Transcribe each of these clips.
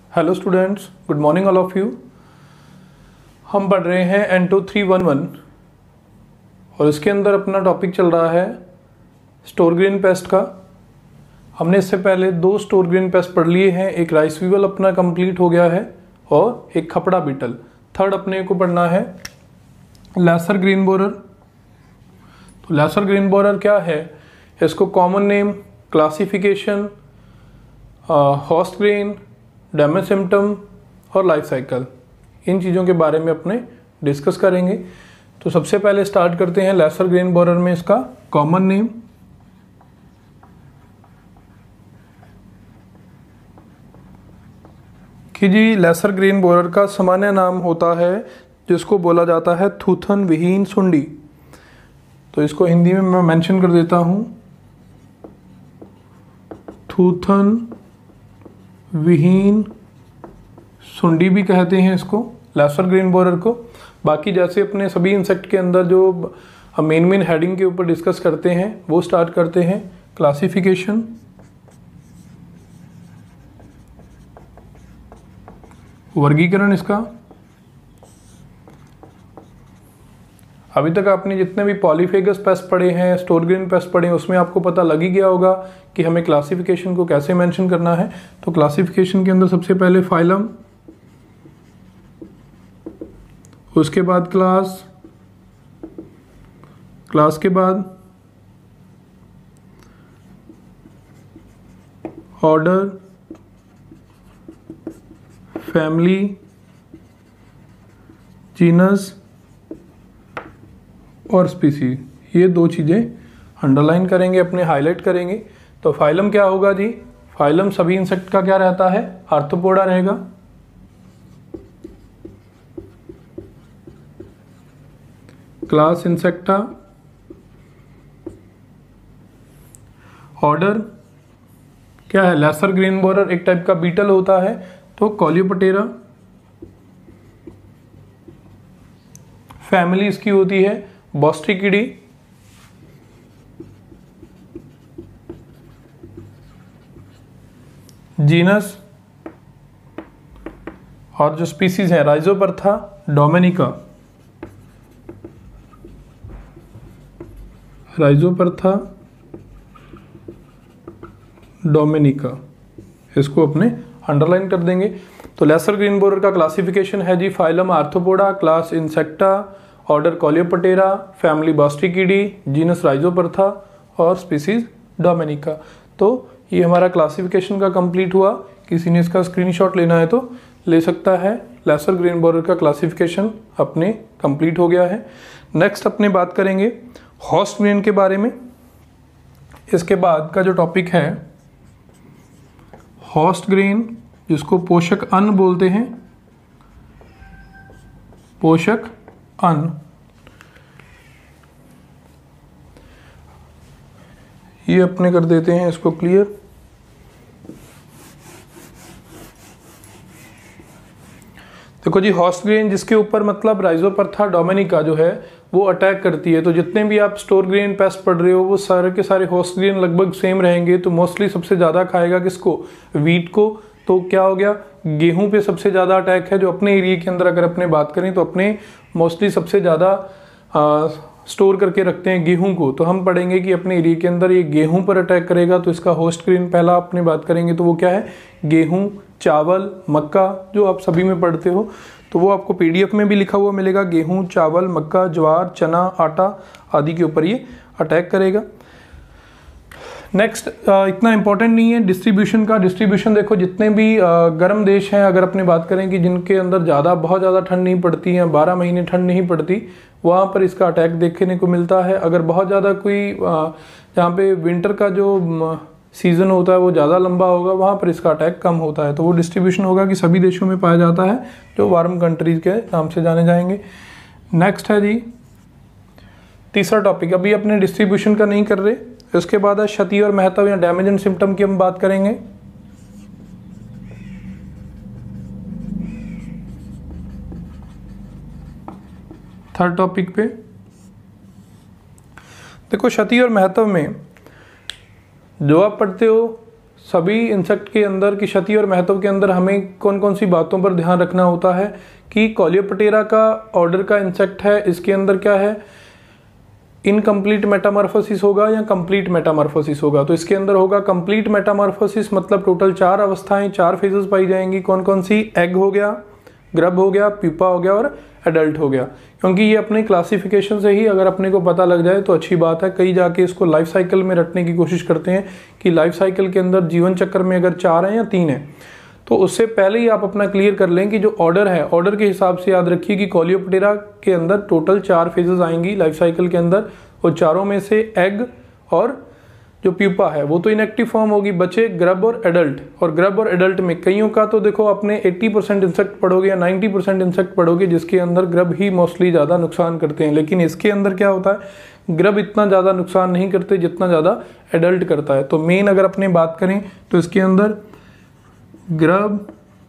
Hello students, good morning all of you. हम पढ़ रहे हैं N2311 और इसके अंदर अपना टॉपिक चल रहा है स्टोर ग्रेन पेस्ट का। हमने इससे पहले 2 स्टोर ग्रेन पेस्ट पढ़ लिए हैं। एक राइस वीवल अपना कंप्लीट हो गया है और एक खपड़ा बीटल। थर्ड अपने को पढ़ना है लेसर ग्रीन बोरर। तो लेसर ग्रीन बोरर क्या है, इसको common name, classification, host grain, damage symptom और लाइफ साइकिल, इन चीज़ों के बारे में अपने डिस्कस करेंगे। तो सबसे पहले स्टार्ट करते हैं लेसर ग्रेन बोरर में इसका कॉमन नेम। कि जी लेसर ग्रेन बोरर का सामान्य नाम होता है जिसको बोला जाता है थूथन विहीन सुंडी। तो इसको हिंदी में मैं मेंशन कर देता हूँ, थूथन विहीन सुंडी भी कहते हैं इसको, लेसर ग्रेन बोरर को। बाकी जैसे अपने सभी इंसेक्ट के अंदर जो हम मेन हेडिंग के ऊपर डिस्कस करते हैं वो स्टार्ट करते हैं क्लासिफिकेशन, वर्गीकरण इसका। अभी तक आपने जितने भी पॉलीफेगस पेस्ट पढ़े हैं, स्टोर ग्रेन पेस्ट पढ़े हैं, उसमें आपको पता लग ही गया होगा कि हमें क्लासिफिकेशन को कैसे मेंशन करना है। तो क्लासिफिकेशन के अंदर सबसे पहले फाइलम, उसके बाद क्लास, क्लास के बाद ऑर्डर, फैमिली, जीनस और स्पीसीज। ये 2 चीज़ें अंडरलाइन करेंगे, अपने हाईलाइट करेंगे। तो फाइलम क्या होगा जी, फाइलम सभी इंसेक्ट का क्या रहता है, आर्थ्रोपोडा रहेगा। क्लास इंसेक्टा, ऑर्डर क्या है, लेसर ग्रेन बोरर एक टाइप का बीटल होता है तो कॉलियोपटेरा। फैमिली इसकी होती है बॉस्ट्रिकिडी। जीनस और जो स्पीसीज है राइजोपरथा डोमेनिका, राइजोपरथा डोमेनिका, इसको अपने अंडरलाइन कर देंगे। तो लेसर ग्रीन बोरर का क्लासिफिकेशन है जी, phylum arthropoda, class insecta, order coleoptera, family bostrichidae, genus rhyzopertha और स्पीसीज डोमेनिका। तो ये हमारा क्लासिफिकेशन का कंप्लीट हुआ। किसी ने इसका स्क्रीनशॉट लेना है तो ले सकता है। लेसर ग्रेन बोरर का क्लासिफिकेशन अपने कंप्लीट हो गया है। नेक्स्ट अपने बात करेंगे होस्ट ग्रेन के बारे में। इसके बाद का जो टॉपिक है होस्ट ग्रेन, जिसको पोषक अन्न बोलते हैं, पोषक अन्न। ये अपने कर देते हैं इसको क्लियर। देखो जी, होस्ट ग्रेन जिसके ऊपर मतलब राइजोपरथा डोमेनिका जो है वो अटैक करती है। तो जितने भी आप स्टोर ग्रेन पेस्ट पढ़ रहे हो वो सारे के सारे होस्ट ग्रेन लगभग सेम रहेंगे। तो मोस्टली सबसे ज़्यादा खाएगा किसको, वीट को। तो क्या हो गया, गेहूं पे सबसे ज़्यादा अटैक है। जो अपने एरिया के अंदर अगर अपने बात करें तो अपने मोस्टली सबसे ज़्यादा स्टोर करके रखते हैं गेहूं को। तो हम पढ़ेंगे कि अपने एरिया के अंदर ये गेहूं पर अटैक करेगा। तो इसका होस्ट ग्रेन पहला अपने बात करेंगे तो वो क्या है, गेहूं, चावल, मक्का, जो आप सभी में पढ़ते हो। तो वो आपको PDF में भी लिखा हुआ मिलेगा, गेहूं, चावल, मक्का, ज्वार, चना, आटा आदि के ऊपर ये अटैक करेगा। नेक्स्ट इतना इंपॉर्टेंट नहीं है डिस्ट्रीब्यूशन का। डिस्ट्रीब्यूशन देखो, जितने भी गर्म देश हैं, अगर अपने बात करें कि जिनके अंदर बहुत ज़्यादा ठंड नहीं पड़ती है, 12 महीने ठंड नहीं पड़ती, वहाँ पर इसका अटैक देखने को मिलता है। अगर बहुत ज़्यादा कोई जहाँ पे विंटर का जो सीज़न होता है वो ज़्यादा लंबा होगा, वहाँ पर इसका अटैक कम होता है। तो वो डिस्ट्रीब्यूशन होगा कि सभी देशों में पाया जाता है, जो वार्म कंट्रीज़ के नाम से जाने जाएंगे। नेक्स्ट है जी तीसरा टॉपिक, अभी अपने डिस्ट्रीब्यूशन का नहीं कर रहे। उसके बाद है क्षति और महत्व या डैमेज एंड सिम्टम की हम बात करेंगे। थर्ड टॉपिक पे देखो, क्षति और महत्व में जो आप पढ़ते हो सभी इंसेक्ट के अंदर की क्षति और महत्व के अंदर हमें कौन कौन सी बातों पर ध्यान रखना होता है कि कोलियोप्टेरा का ऑर्डर का इंसेक्ट है, इसके अंदर क्या है, इनकम्प्लीट मेटामॉर्फोसिस होगा या कंप्लीट मेटामॉर्फोसिस होगा। तो इसके अंदर होगा कंप्लीट मेटामॉर्फोसिस, मतलब टोटल 4 अवस्थाएं, 4 फेजेस पाई जाएंगी। कौन कौन सी? एग हो गया, ग्रब हो गया, प्यूपा हो गया और एडल्ट हो गया। क्योंकि ये अपने क्लासिफिकेशन से ही अगर अपने को पता लग जाए तो अच्छी बात है। कई जाके इसको लाइफ साइकिल में रटने की कोशिश करते हैं कि लाइफ साइकिल के अंदर जीवन चक्र में अगर 4 हैं या 3 हैं, तो उससे पहले ही आप अपना क्लियर कर लें कि जो ऑर्डर है, ऑर्डर के हिसाब से याद रखिए कि कोलियोप्टेरा के अंदर टोटल 4 फेजेस आएंगी लाइफ साइकिल के अंदर, और चारों में से एग और जो प्यूपा है वो तो इनएक्टिव फॉर्म होगी, बचे ग्रब और एडल्ट। और ग्रब और एडल्ट में कईयों का तो देखो अपने 80% इंसेक्ट पढ़ोगे या 90% इंसेक्ट पढ़ोगे जिसके अंदर ग्रब ही मोस्टली ज़्यादा नुकसान करते हैं, लेकिन इसके अंदर क्या होता है, ग्रब इतना ज़्यादा नुकसान नहीं करते जितना ज़्यादा एडल्ट करता है। तो मेन अगर अपने बात करें तो इसके अंदर ग्रब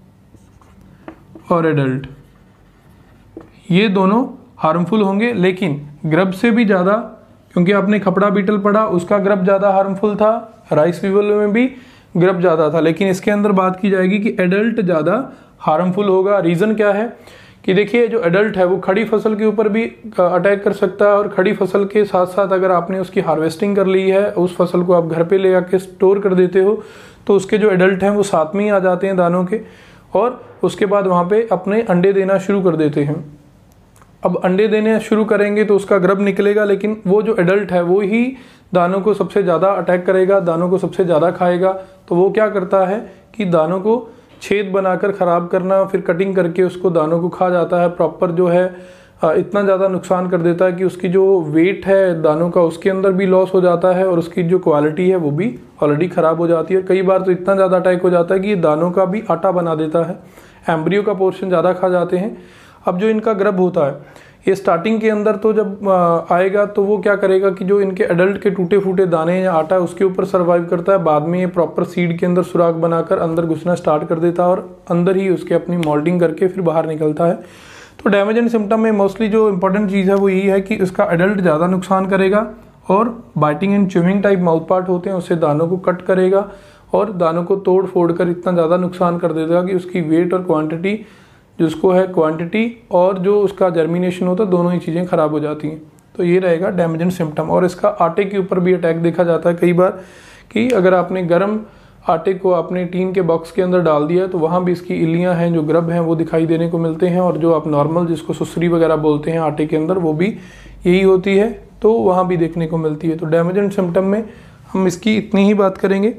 और एडल्ट ये दोनों हार्मफुल होंगे, लेकिन ग्रब से भी ज़्यादा, क्योंकि आपने खपड़ा बीटल पढ़ा उसका ग्रब ज़्यादा हार्मफुल था, राइस वीवल में भी ग्रब ज़्यादा था, लेकिन इसके अंदर बात की जाएगी कि एडल्ट ज़्यादा हार्मफुल होगा। रीज़न क्या है कि देखिए जो एडल्ट है वो खड़ी फसल के ऊपर भी अटैक कर सकता है, और खड़ी फसल के साथ साथ अगर आपने उसकी हार्वेस्टिंग कर ली है, उस फसल को आप घर पे ले आके स्टोर कर देते हो, तो उसके जो एडल्ट हैं वो साथ में ही आ जाते हैं दानों के, और उसके बाद वहाँ पे अपने अंडे देना शुरू कर देते हैं। अब अंडे देने शुरू करेंगे तो उसका ग्रब निकलेगा, लेकिन वो जो एडल्ट है वो ही दानों को सबसे ज़्यादा अटैक करेगा, दानों को सबसे ज़्यादा खाएगा। तो वो क्या करता है कि दानों को छेद बनाकर ख़राब करना, फिर कटिंग करके उसको दानों को खा जाता है। प्रॉपर जो है इतना ज़्यादा नुकसान कर देता है कि उसकी जो वेट है दानों का उसके अंदर भी लॉस हो जाता है, और उसकी जो क्वालिटी है वो भी ऑलरेडी ख़राब हो जाती है। कई बार तो इतना ज़्यादा अटैक हो जाता है कि ये दानों का भी आटा बना देता है, एम्ब्रियो का पोर्शन ज़्यादा खा जाते हैं। अब जो इनका ग्रब होता है ये स्टार्टिंग के अंदर तो जब आएगा तो वो क्या करेगा कि जो इनके एडल्ट के टूटे फूटे दाने या आटा है उसके ऊपर सर्वाइव करता है। बाद में ये प्रॉपर सीड के अंदर सुराख बनाकर अंदर घुसना स्टार्ट कर देता है, और अंदर ही उसके अपनी मोल्डिंग करके फिर बाहर निकलता है। तो डैमेज एंड सिम्टम में मोस्टली जो इंपॉर्टेंट चीज़ है वो यही है कि इसका एडल्ट ज़्यादा नुकसान करेगा, और biting and chewing type mouth part होते हैं उससे दानों को कट करेगा, और दानों को तोड़ फोड़ कर इतना ज़्यादा नुकसान कर देगा कि उसकी वेट और क्वांटिटी जिसको है क्वांटिटी और जो उसका जर्मिनेशन होता है दोनों ही चीज़ें ख़राब हो जाती हैं। तो ये रहेगा डैमेज एंड सिम्टम। और इसका आटे के ऊपर भी अटैक देखा जाता है कई बार कि अगर आपने गर्म आटे को आपने टीन के बॉक्स के अंदर डाल दिया तो वहाँ भी इसकी इल्लियाँ हैं, जो ग्रब हैं वो दिखाई देने को मिलते हैं, और जो आप नॉर्मल जिसको सुसरी वगैरह बोलते हैं आटे के अंदर वो भी यही होती है, तो वहाँ भी देखने को मिलती है। तो डैमेज एंड सिम्टम में हम इसकी इतनी ही बात करेंगे।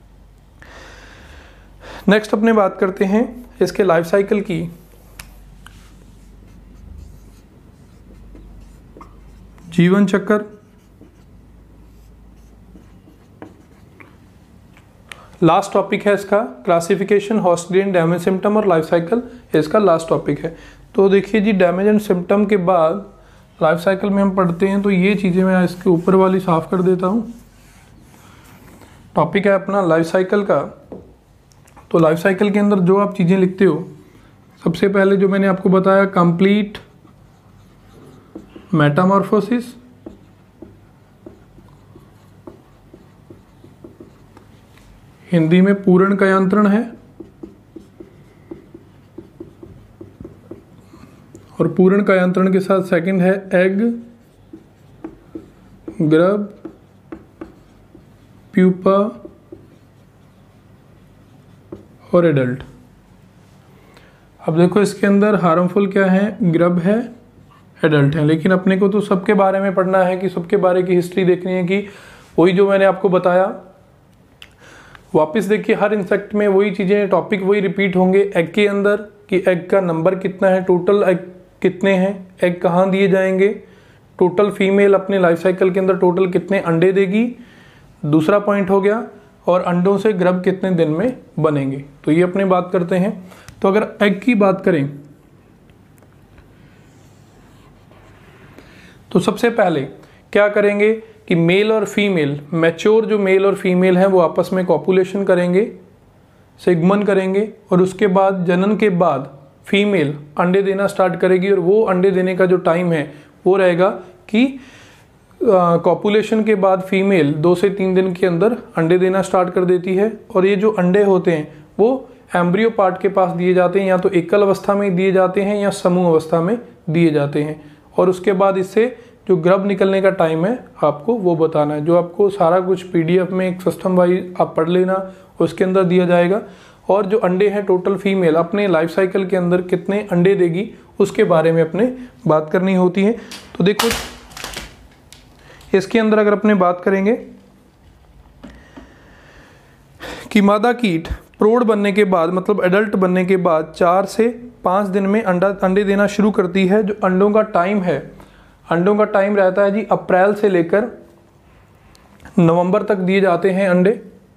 नेक्स्ट अपने बात करते हैं इसके लाइफ साइकिल की। जीवन चक्र, लास्ट टॉपिक है इसका classification, host grain, damage symptom और लाइफ साइकिल इसका लास्ट टॉपिक है। तो देखिए जी, डैमेज एंड सिम्टम के बाद लाइफ साइकिल में हम पढ़ते हैं, तो ये चीज़ें मैं इसके ऊपर वाली साफ कर देता हूँ। टॉपिक है अपना लाइफ साइकिल का। तो लाइफ साइकिल के अंदर जो आप चीज़ें लिखते हो, सबसे पहले जो मैंने आपको बताया कंप्लीट मेटामॉर्फोसिस, हिंदी में पूर्ण कायांतरण है, और पूर्ण कायांतरण के साथ सेकंड है एग, ग्रब, प्यूपा और एडल्ट। अब देखो इसके अंदर हार्मफुल क्या है, ग्रब है, एडल्ट है, लेकिन अपने को तो सबके बारे में पढ़ना है कि सबके बारे की हिस्ट्री देखनी है, कि वही जो मैंने आपको बताया वापस देखिए हर इंसेक्ट में वही चीज़ें, टॉपिक वही रिपीट होंगे। एग के अंदर कि एग का नंबर कितना है, टोटल एग कितने हैं, एग कहाँ दिए जाएंगे, टोटल फीमेल अपने लाइफ साइकिल के अंदर टोटल कितने अंडे देगी, दूसरा पॉइंट हो गया, और अंडों से ग्रब कितने दिन में बनेंगे। तो ये अपने बात करते हैं। तो अगर एग की बात करें तो सबसे पहले क्या करेंगे कि मेल और फीमेल, मैच्योर जो मेल और फीमेल हैं वो आपस में कॉपुलेशन करेंगे, सिगमन करेंगे, और उसके बाद जनन के बाद फीमेल अंडे देना स्टार्ट करेगी, और वो अंडे देने का जो टाइम है वो रहेगा कि कॉपुलेशन के बाद फीमेल 2 से 3 दिन के अंदर अंडे देना स्टार्ट कर देती है, और ये जो अंडे होते हैं वो एम्ब्रियो पार्ट के पास दिए जाते हैं, या तो एकल अवस्था में दिए जाते हैं या समूह अवस्था में दिए जाते हैं। और उसके बाद इससे जो ग्रब निकलने का टाइम है आपको वो बताना है, जो आपको सारा कुछ पीडीएफ में एक सिस्टम वाइज आप पढ़ लेना, उसके अंदर दिया जाएगा। और जो अंडे हैं टोटल फीमेल अपने लाइफ साइकिल के अंदर कितने अंडे देगी उसके बारे में अपने बात करनी होती है। तो देखो इसके अंदर अगर अपने बात करेंगे कि मादा कीट प्रौढ़ बनने के बाद मतलब एडल्ट बनने के बाद 4 से 5 दिन में अंडे देना शुरू करती है। जो अंडों का टाइम है, अंडों का टाइम रहता है जी अप्रैल से लेकर नवंबर तक दिए जाते हैं अंडे।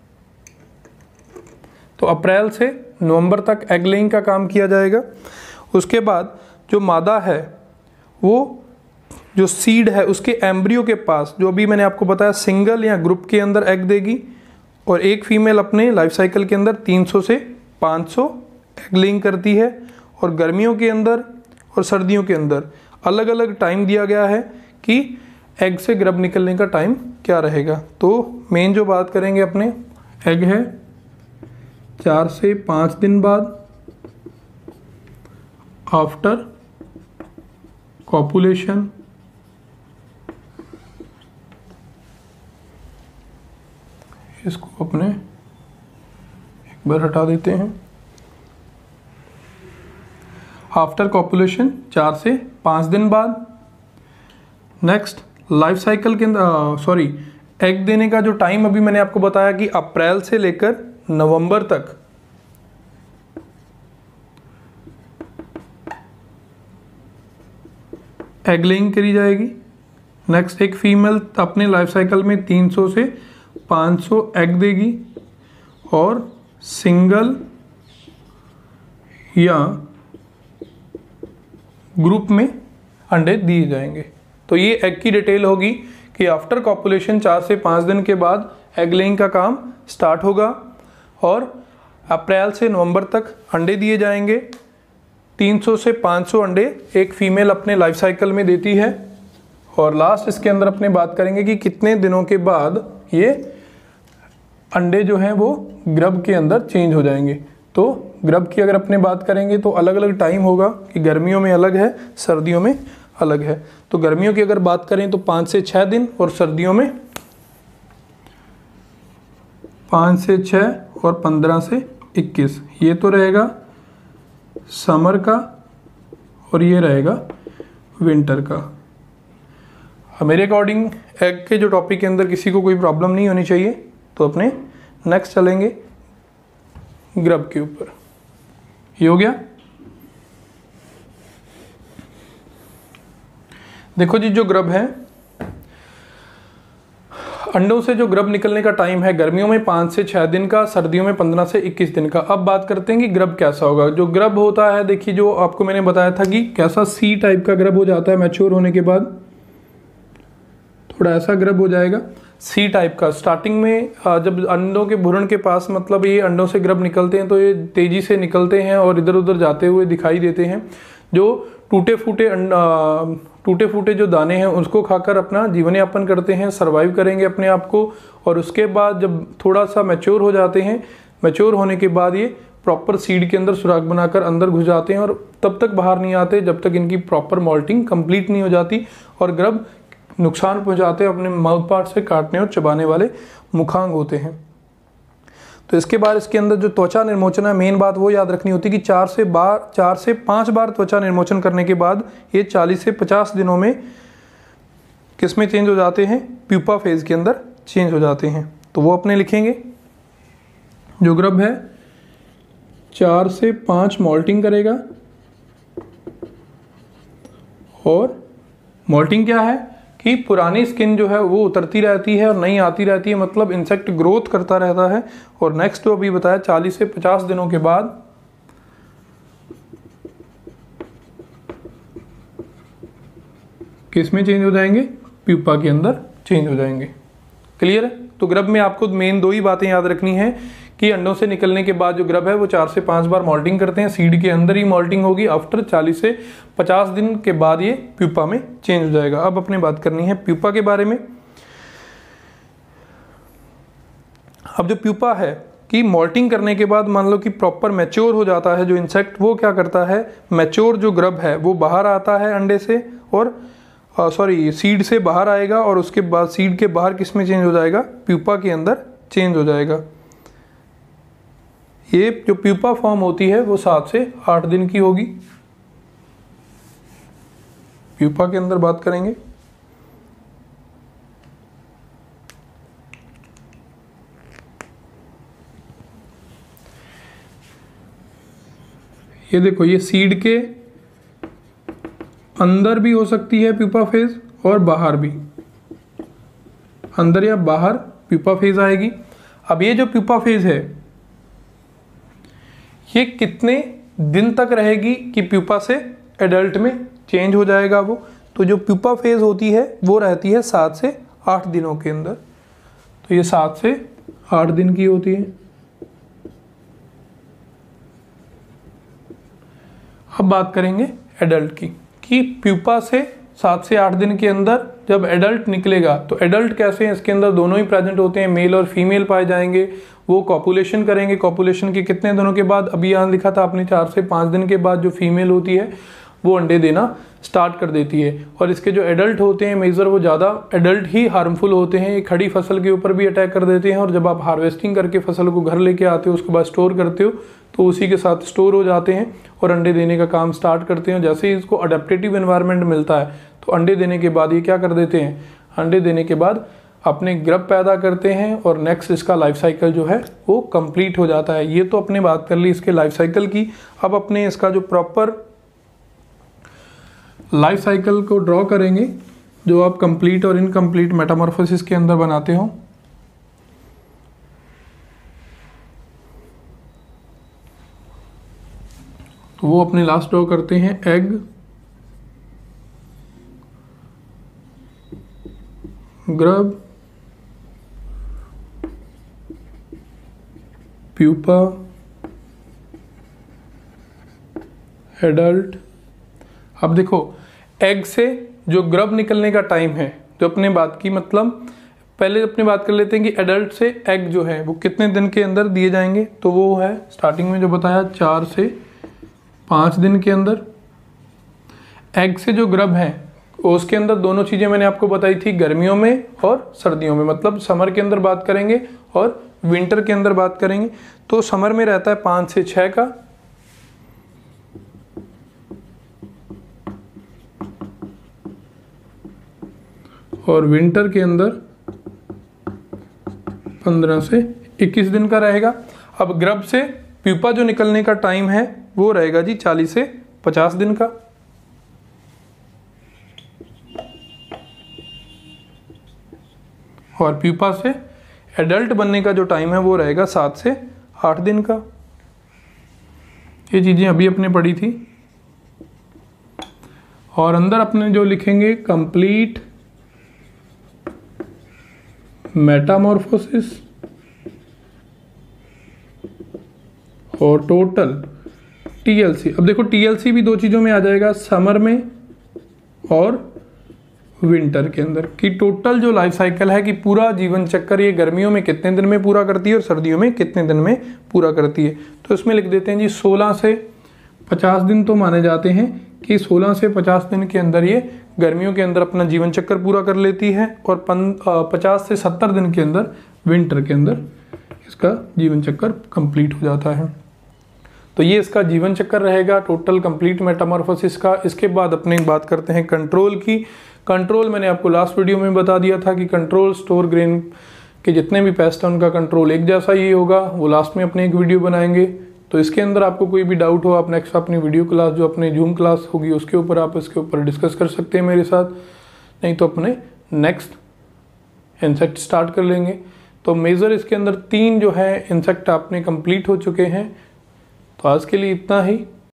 तो अप्रैल से नवंबर तक एग लेइंग का काम किया जाएगा। उसके बाद जो मादा है वो जो सीड है उसके एम्ब्रियो के पास, जो अभी मैंने आपको बताया सिंगल या ग्रुप के अंदर एग देगी, और एक फीमेल अपने लाइफ साइकिल के अंदर 300 से 500 एग लेइंग करती है। और गर्मियों के अंदर और सर्दियों के अंदर अलग अलग टाइम दिया गया है कि एग से ग्रब निकलने का टाइम क्या रहेगा। तो मेन जो बात करेंगे अपने एग है 4 से 5 दिन बाद आफ्टर कॉपुलेशन, इसको अपने एक बार हटा देते हैं। आफ्टर कॉपुलेशन 4 से 5 दिन बाद। नेक्स्ट लाइफ साइकिल के अंदर एग देने का जो टाइम अभी मैंने आपको बताया कि अप्रैल से लेकर नवंबर तक एग लेइंग करी जाएगी। नेक्स्ट एक फीमेल अपने लाइफ साइकिल में 300 से 500 एग देगी और सिंगल या ग्रुप में अंडे दिए जाएंगे। तो ये एग की डिटेल होगी कि आफ्टर कॉपुलेशन 4 से 5 दिन के बाद एग लेइंग का काम स्टार्ट होगा और अप्रैल से नवंबर तक अंडे दिए जाएंगे। 300 से 500 अंडे एक फीमेल अपने लाइफ साइकिल में देती है। और लास्ट इसके अंदर अपने बात करेंगे कि कितने दिनों के बाद ये अंडे जो हैं वो ग्रब के अंदर चेंज हो जाएंगे। तो ग्रब की अगर अपने बात करेंगे तो अलग अलग टाइम होगा कि गर्मियों में अलग है, सर्दियों में अलग है। तो गर्मियों की अगर बात करें तो 5 से 6 दिन और सर्दियों में 5 से 6 और 15 से 21। ये तो रहेगा समर का और ये रहेगा विंटर का। मेरे अकॉर्डिंग एग के जो टॉपिक के अंदर किसी को कोई प्रॉब्लम नहीं होनी चाहिए। तो अपने नेक्स्ट चलेंगे ग्रब के ऊपर। ये हो गया। देखो जी, जो ग्रब है अंडों से जो ग्रब निकलने का टाइम है गर्मियों में 5 से 6 दिन का, सर्दियों में 15 से 21 दिन का। अब बात करते हैं कि ग्रब कैसा होगा। जो ग्रब होता है, देखिए जो आपको मैंने बताया था कि कैसा सी टाइप का ग्रब हो जाता है मैच्योर होने के बाद, थोड़ा ऐसा ग्रब हो जाएगा सी टाइप का। स्टार्टिंग में जब अंडों के भ्रूण के पास मतलब ये अंडों से ग्रब निकलते हैं तो ये तेजी से निकलते हैं और इधर उधर जाते हुए दिखाई देते हैं। जो टूटे फूटे जो दाने हैं उसको खाकर अपना जीवन यापन करते हैं, सरवाइव करेंगे अपने आप को। और उसके बाद जब थोड़ा सा मैच्योर हो जाते हैं, मैच्योर होने के बाद ये प्रॉपर सीड के अंदर सुराख बनाकर अंदर घुस जाते हैं और तब तक बाहर नहीं आते जब तक इनकी प्रॉपर मॉल्टिंग कंप्लीट नहीं हो जाती। और ग्रब नुकसान पहुंचाते हैं, अपने माउथ पार्ट से काटने और चबाने वाले मुखांग होते हैं। तो इसके बाद इसके अंदर जो त्वचा निर्मोचन है, मेन बात वो याद रखनी होती है कि 4 से 5 बार त्वचा निर्मोचन करने के बाद ये 40 से 50 दिनों में किस में चेंज हो जाते हैं, प्यूपा फेज के अंदर चेंज हो जाते हैं। तो वो अपने लिखेंगे। जो ग्रब है 4 से 5 मॉल्टिंग करेगा। और मॉल्टिंग क्या है कि पुरानी स्किन जो है वो उतरती रहती है और नई आती रहती है, मतलब इंसेक्ट ग्रोथ करता रहता है। और नेक्स्ट जो अभी बताया 40 से 50 दिनों के बाद किस में चेंज हो जाएंगे, प्यूपा के अंदर चेंज हो जाएंगे। क्लियर है। तो ग्रब में आपको मेन 2 ही बातें याद रखनी है कि अंडों से निकलने के बाद जो ग्रब है वो 4 से 5 बार मॉल्टिंग करते हैं। सीड के अंदर ही मॉल्टिंग होगी। आफ्टर 40 से 50 दिन के बाद ये प्यूपा में चेंज हो जाएगा। अब अपने बात करनी है प्यूपा के बारे में। अब जो प्यूपा है कि मॉल्टिंग करने के बाद मान लो कि प्रॉपर मैच्योर हो जाता है जो इंसेक्ट, वो क्या करता है, मैच्योर जो ग्रब है वो बाहर आता है अंडे से और सीड से बाहर आएगा और उसके बाद सीड के बाहर किस में चेंज हो जाएगा, प्यूपा के अंदर चेंज हो जाएगा। ये जो प्यूपा फॉर्म होती है वो 7 से 8 दिन की होगी। प्यूपा के अंदर बात करेंगे, ये देखो ये सीड के अंदर भी हो सकती है प्यूपा फेज और बाहर भी, अंदर या बाहर प्यूपा फेज आएगी। अब ये जो प्यूपा फेज है ये कितने दिन तक रहेगी कि प्यूपा से एडल्ट में चेंज हो जाएगा वो, तो जो प्यूपा फेज होती है वो रहती है 7 से 8 दिनों के अंदर। तो ये 7 से 8 दिन की होती है। अब बात करेंगे एडल्ट की कि प्यूपा से 7 से 8 दिन के अंदर जब एडल्ट निकलेगा तो एडल्ट कैसे हैं, इसके अंदर दोनों ही प्रेजेंट होते हैं, मेल और फीमेल पाए जाएंगे। वो कॉपुलेशन करेंगे। कॉपुलेशन के कितने दिनों के बाद, अभी यहाँ लिखा था आपने 4 से 5 दिन के बाद जो फीमेल होती है वो अंडे देना स्टार्ट कर देती है। और इसके जो एडल्ट होते हैं मेजर, वो ज़्यादा एडल्ट ही हार्मफुल होते हैं। ये खड़ी फसल के ऊपर भी अटैक कर देते हैं और जब आप हार्वेस्टिंग करके फसल को घर लेके आते हो उसके बाद स्टोर करते हो तो उसी के साथ स्टोर हो जाते हैं और अंडे देने का काम स्टार्ट करते हैं। जैसे ही इसको अडेप्टेटिव एनवायरनमेंट मिलता है तो अंडे देने के बाद ये क्या कर देते हैं, अंडे देने के बाद अपने ग्रब पैदा करते हैं और नेक्स्ट इसका लाइफ साइकिल जो है वो कंप्लीट हो जाता है। ये तो अपने बात कर ली इसके लाइफ साइकिल की। अब अपने इसका जो प्रॉपर लाइफ साइकिल को ड्रॉ करेंगे जो आप कंप्लीट और इनकम्प्लीट मेटामॉर्फोसिस के अंदर बनाते हो। तो वो अपने लास्ट ड्रॉ करते हैं एग, ग्रब, प्यूपा, एडल्ट। अब देखो एग से जो ग्रब निकलने का टाइम है जो अपने बात की, मतलब पहले अपने बात कर लेते हैं कि एडल्ट से एग जो है वो कितने दिन के अंदर दिए जाएंगे। तो वो है स्टार्टिंग में जो बताया 4 से 5 दिन के अंदर। एग से जो ग्रब है उसके अंदर दोनों चीज़ें मैंने आपको बताई थी, गर्मियों में और सर्दियों में, मतलब समर के अंदर बात करेंगे और विंटर के अंदर बात करेंगे। तो समर में रहता है 5 से 6 का, और विंटर के अंदर 15 से 21 दिन का रहेगा। अब ग्रब से प्यूपा जो निकलने का टाइम है वो रहेगा जी 40 से 50 दिन का। और प्यूपा से एडल्ट बनने का जो टाइम है वो रहेगा 7 से 8 दिन का। ये चीज़ें अभी अपने पढ़ी थी। और अंदर अपने जो लिखेंगे कंप्लीट मेटामॉर्फोसिस और टोटल टीएलसी। अब देखो टीएलसी भी दो चीज़ों में आ जाएगा, समर में और विंटर के अंदर, कि टोटल जो लाइफ साइकिल है कि पूरा जीवन चक्कर ये गर्मियों में कितने दिन में पूरा करती है और सर्दियों में कितने दिन में पूरा करती है। तो इसमें लिख देते हैं जी 16 से 50 दिन तो माने जाते हैं कि 16 से 50 दिन के अंदर ये गर्मियों के अंदर अपना जीवन चक्कर पूरा कर लेती है और 50 से 70 दिन के अंदर विंटर के अंदर इसका जीवन चक्कर कंप्लीट हो जाता है। तो ये इसका जीवन चक्कर रहेगा टोटल कंप्लीट मेटामॉर्फोसिस का। इसके बाद अपने बात करते हैं कंट्रोल की। कंट्रोल मैंने आपको लास्ट वीडियो में बता दिया था कि कंट्रोल स्टोर ग्रेन के जितने भी पेस्ट हैं उनका कंट्रोल एक जैसा ही होगा। वो लास्ट में अपने एक वीडियो बनाएंगे। तो इसके अंदर आपको कोई भी डाउट हो आप नेक्स्ट अपनी वीडियो क्लास जो अपने जूम क्लास होगी उसके ऊपर आप इसके ऊपर डिस्कस कर सकते हैं मेरे साथ, नहीं तो अपने नेक्स्ट इंसेक्ट स्टार्ट कर लेंगे। तो मेजर इसके अंदर 3 जो है इंसेक्ट आपने कंप्लीट हो चुके हैं। तो आज के लिए इतना ही।